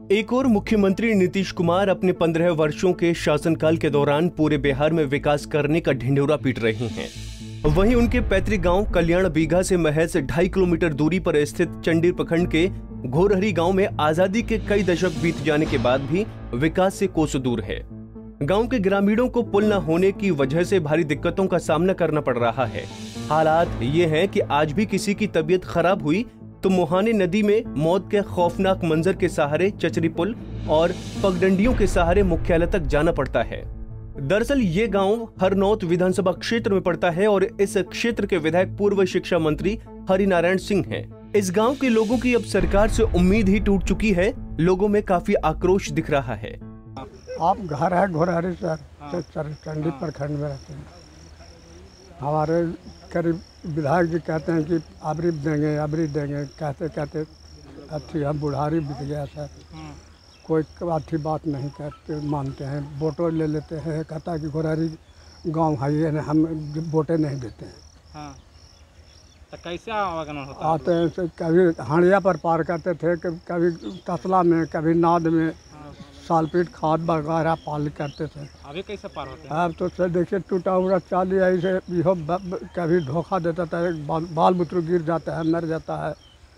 एक और मुख्यमंत्री नीतीश कुमार अपने 15 वर्षों के शासनकाल के दौरान पूरे बिहार में विकास करने का ढिंढोरा पीट रहे हैं। वहीं उनके पैतृक गांव कल्याण बीघा से महज 2.5 किलोमीटर दूरी पर स्थित चंडी प्रखंड के घोरहरी गांव में आजादी के कई दशक बीत जाने के बाद भी विकास से कोसों दूर है। गांव के ग्रामीणों को पुल न होने की वजह से भारी दिक्कतों का सामना करना पड़ रहा है। हालात ये हैं कि आज भी किसी की तबीयत खराब हुई तो मुहाने नदी में मौत के खौफनाक मंजर के सहारे चचरी पुल और पगडंडियों के सहारे मुख्यालय तक जाना पड़ता है। दरअसल ये गांव हरनौत विधानसभा क्षेत्र में पड़ता है और इस क्षेत्र के विधायक पूर्व शिक्षा मंत्री हरिनारायण सिंह हैं। इस गांव के लोगों की अब सरकार से उम्मीद ही टूट चुकी है। लोगों में काफी आक्रोश दिख रहा है। आप घर है घोरहरी चंडी प्रखंड में रहते हैं। हमारे करीब विधायक जी कहते हैं कि अबरी देंगे कहते कहते अच्छी हम बुढ़ारी बीत गया सर। कोई अच्छी बात नहीं करते मानते हैं, वोटों ले लेते हैं। कहता है कि घोरहरी गांव है ये हम वोटें नहीं देते हैं। हाँ। तो कैसे आवागमन होता है? आते हैं कभी हाड़िया पर पार करते थे, कभी तसला में, कभी नाद में, सालपीट खाद वगैरह पाल करते थे। अभी कैसे पार होते हैं? अब तो सर देखिए टूटा हुआ चाली ऐसे कभी धोखा देता था, बाल बुतरू गिर जाता है, मर जाता है।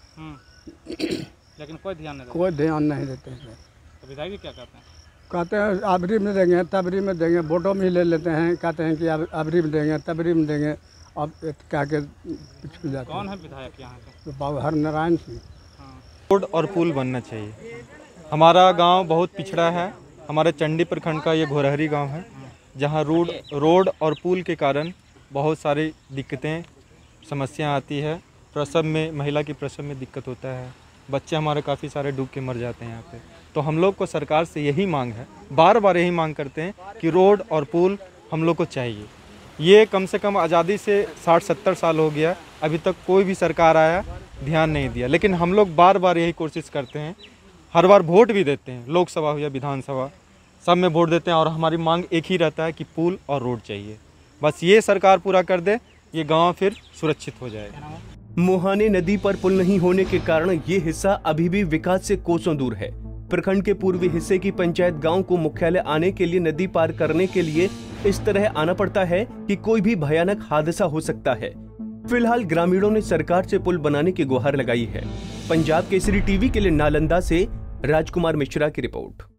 लेकिन कोई ध्यान नहीं देते हैं। तो विधायक जी क्या कहते हैं? कहते हैं अबरी में देंगे, तबरी में देंगे, वोटों में ही ले लेते हैं। कहते हैं कि अबरी में देंगे, तबरी में देंगे। अब क्या के पिछड़ जाते। कौन है विधायक यहाँ के? बाबू हरिनारायण सिंह। रोड और पुल बनना चाहिए। हमारा गांव बहुत पिछड़ा है। हमारे चंडी प्रखंड का ये घोरहरी गांव है, जहां रोड और पुल के कारण बहुत सारी दिक्कतें समस्या आती है। प्रसव में, महिला की प्रसव में दिक्कत होता है। बच्चे हमारे काफ़ी सारे डूब के मर जाते हैं यहाँ पे। तो हम लोग को सरकार से यही मांग है, बार बार यही मांग करते हैं कि रोड और पुल हम लोग को चाहिए। ये कम से कम आज़ादी से 60-70 साल हो गया, अभी तक कोई भी सरकार आया ध्यान नहीं दिया। लेकिन हम लोग बार बार यही कोशिश करते हैं, हर बार वोट भी देते हैं, लोकसभा हो या विधानसभा, सब में वोट देते हैं और हमारी मांग एक ही रहता है कि पुल और रोड चाहिए। बस ये सरकार पूरा कर दे, ये गांव फिर सुरक्षित हो जाएगा। मुहाने नदी पर पुल नहीं होने के कारण ये हिस्सा अभी भी विकास से कोसों दूर है। प्रखंड के पूर्वी हिस्से की पंचायत गांव को मुख्यालय आने के लिए नदी पार करने के लिए इस तरह आना पड़ता है कि कोई भी भयानक हादसा हो सकता है। फिलहाल ग्रामीणों ने सरकार से पुल बनाने की गुहार लगाई है। पंजाब केसरी टीवी के लिए नालंदा से राजकुमार मिश्रा की रिपोर्ट।